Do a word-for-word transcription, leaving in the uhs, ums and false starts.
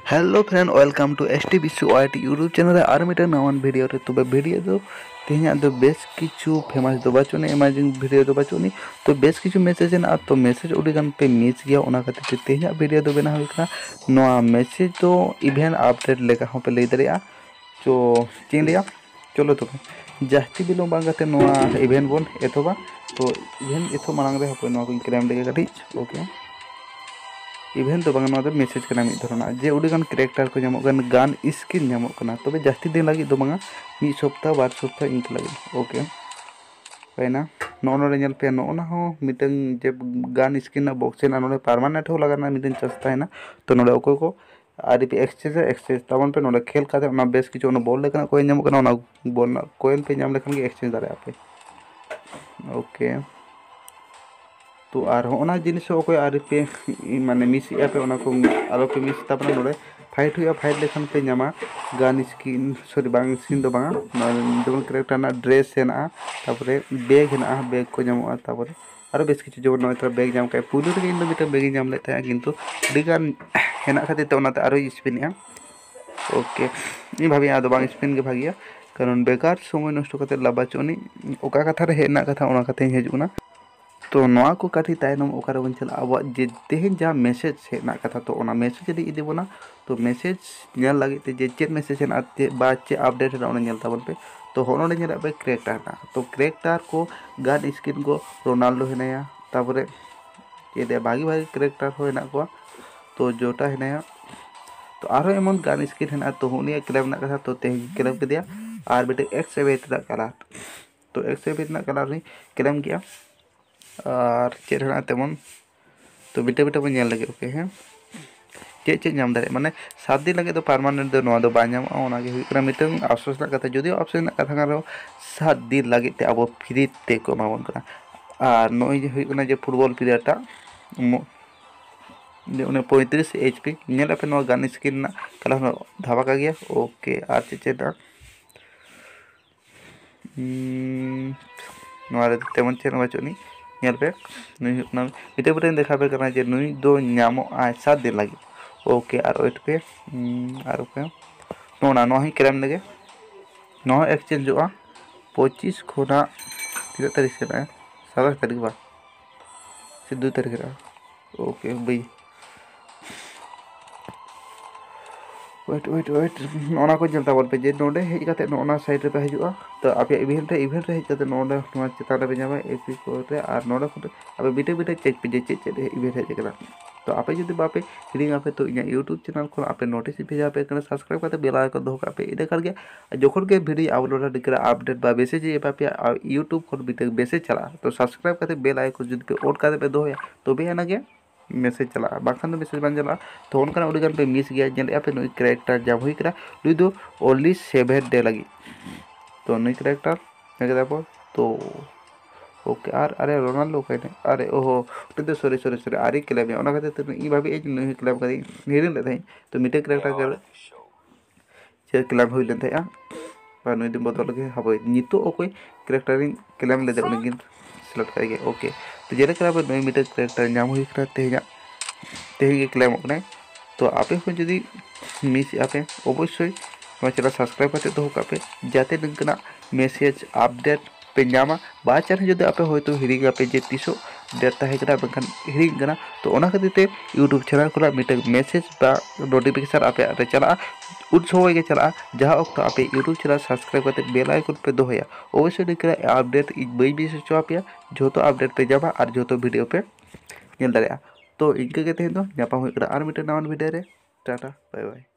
Hello friend welcome to S T Vishwa white YouTube channel और मिटे नवान video रे तो वीडियो दो तेहना दो बेस किछु फेमस दो बचोनी इमेजिंग वीडियो दो बचोनी तो बेस किछु मैसेज ना तो मैसेज उडीगान पे मिस गया ओना खातिर तेहना वीडियो दो बना हुई नोआ मैसेज तो इवेंट अपडेट लेका हो पे ले दरिया तो चें लिया चलो तो जास्ती बिलों बांग काते नोआ इवेंट बोन एथोबा तो इवेंट एथो मांग रे हपे नोआ को क्लेम लेके कटी ओके इवेंट तो बांग नोआ मैसेज करना मिद धरना जे उडीगान कैरेक्टर को नामो गान गान स्किन नामो कना तबे जास्ती दिन लगी दो बांगा मी सप्ताह बार सप्ताह इंक लगी ओके पैना नोनो रे पे नोना हो मिटन जे गान स्किन ना बॉक्स ना नोने परमानेंट हो लगाना मिटन चस्ता है ना तो नोडे ओको को आरपी एक्सचेंज एक्सचेंज तबन पे नोडे खेल काते ना बेस किछु ना बॉल लेकना कोइन नामो कना ना बॉल ना कोइन पे नाम लेखन के एक्सचेंज दारे आपे ओके तो आर होना जिनिस ओको आरपी माने मिस पे ओना को आरो पे मिस तापना नोडे फाइट हुआ फाइट लेखन पे नामा गान स्किन सॉरी बांग स्किन दो बांगा जेमन कैरेक्टर ना ड्रेस हेना तापरे बैग हेना बैग को नामो तापरे आरो बेस किछु जेमन नोय बैग नाम का पुलु रे इन दो मिटा बैग नाम ले था किंतु डिगान हेना खातिर ते ओनाते आरो स्पिन ओके इन भाभी आदो बांग स्पिन के भागिया कारण बेकार समय नष्ट करते लाबाचोनी ओका कथा रे हेना कथा ओना कथा हेजुना तो नोआ को काठी तायनम ओकारे बन चला अब जे तेहन जा मैसेज हेना कथा तो ओना मैसेज यदि इदि बोना तो मैसेज नेल लगी ते जे चेक मैसेज हेना ते बा चे अपडेट हेना ओना नेल ताबन पे तो होनो नेल पे कैरेक्टर ना तो कैरेक्टर को गान स्किन को रोनाल्डो हेनाया तापरे ये भागी भागी कैरेक्टर हो हेना को तो जोटा हेनाया तो आरो एमन गान स्किन हेना तो हुनिया क्लेम ना कथा तो तेहन क्लेम के दिया और बेटे एक्स एट ना कलर तो एक्स एट ना कलर नी क्लेम किया और चेहरा तेमन तो बिटे बिटे बन लगे ओके हैं चे चे नाम दारे माने सात दिन लगे तो परमानेंट दो नोआ दो बा नामा ओना गे हुई मिटन अफसोस ना कथा जदियो अफसोस ना कथा रो सात दिन लगे ते अब फ्री ते को मावन करा और नोई जे हुई कना जे फुटबॉल प्लेयरटा जे उन्हें पैंतीस एचपी नेल पे नो गान स्किन ना कला धावा का गया ओके और चे चे ना नोआ रे तेमन चे बचोनी नेल पे नुई ना बिटे बिटे देखा पे करना जे नुई दो नामो आ सात दिन लगी ओके और वेट पे और पे नोना नो ही क्लेम लगे नो एक्सचेंज होगा पच्चीस खोना तीन तारीख से ना सात तारीख बा से दो तारीख रहा ओके भाई वेट वेट वेट नोना को जलता बोल पे जे नोडे हेज काते नोना साइड रे पे हजुआ तो आपे इवेंट रे इवेंट रे हेज काते नोडे नोना चिता रे जाबा एपी को रे और नोडे को आपे बिटे बिटे चेक पे जे चेक चेक इवेंट हेज करा तो आपे जदि बापे हिडिंग आपे तो इना यूट्यूब चैनल को आपे नोटिस भेजा पे कने सब्सक्राइब काते बेल आइकन दो का पे इदे कर गया जोखन के वीडियो अपलोड दिकरा अपडेट बा बेसे जे पापे यूट्यूब को बिटे बेसे चला तो सब्सक्राइब काते बेल आइकन जदि पे ओड काते पे दो तो बे ना गया मैसेज चला बाखान तो मैसेज बन चला तो उनका उड़ीगान पे मिस गया जल पे नुई कैरेक्टर जब हुई करा लुई दो ओनली सेवन डे लगी तो नुई कैरेक्टर मैं तो ओके आर अरे रोनाल्डो कहने अरे ओहो तो सॉरी सॉरी सॉरी आरी क्लेम है ओना खाते तो ई भाभी ए नुई क्लेम करी हिरिन ले थाई तो मिटे कैरेक्टर कर जे क्लेम हुई लेन थाया बा नुई दिन बदल के हबो नितो ओकोय कैरेक्टर क्लेम ले दे उनगिन सिलेक्ट करेंगे ओके तो जेरे करा पे नई मिटे कैरेक्टर नाम हुई करा तेजा तेही क्लेम होने तो आपे हो जदी मिस आपे अवश्य नोआ चैनल सब्सक्राइब करते दो कापे जाते नंकना मैसेज अपडेट पे नामा बा चैनल जदी आपे होय तो हिरिंग आपे जे तीसो डेटा है करा बखन हिरिंग कना तो ओना खातिर ते यूट्यूब चैनल को मिटे मैसेज बा नोटिफिकेशन आपे आते चला उन समय के चला जहाँ वक्त आपे यूट्यूब चैनल सब्सक्राइब करते बेल आइकन पे दोहया अवश्य दिकरा अपडेट बई बी से चोपिया जो तो अपडेट पे जाबा और जो तो वीडियो पे नेल दारिया तो इनके के तेहन दो नापा हुई करा और मिटे नवन वीडियो रे टाटा बाय बाय।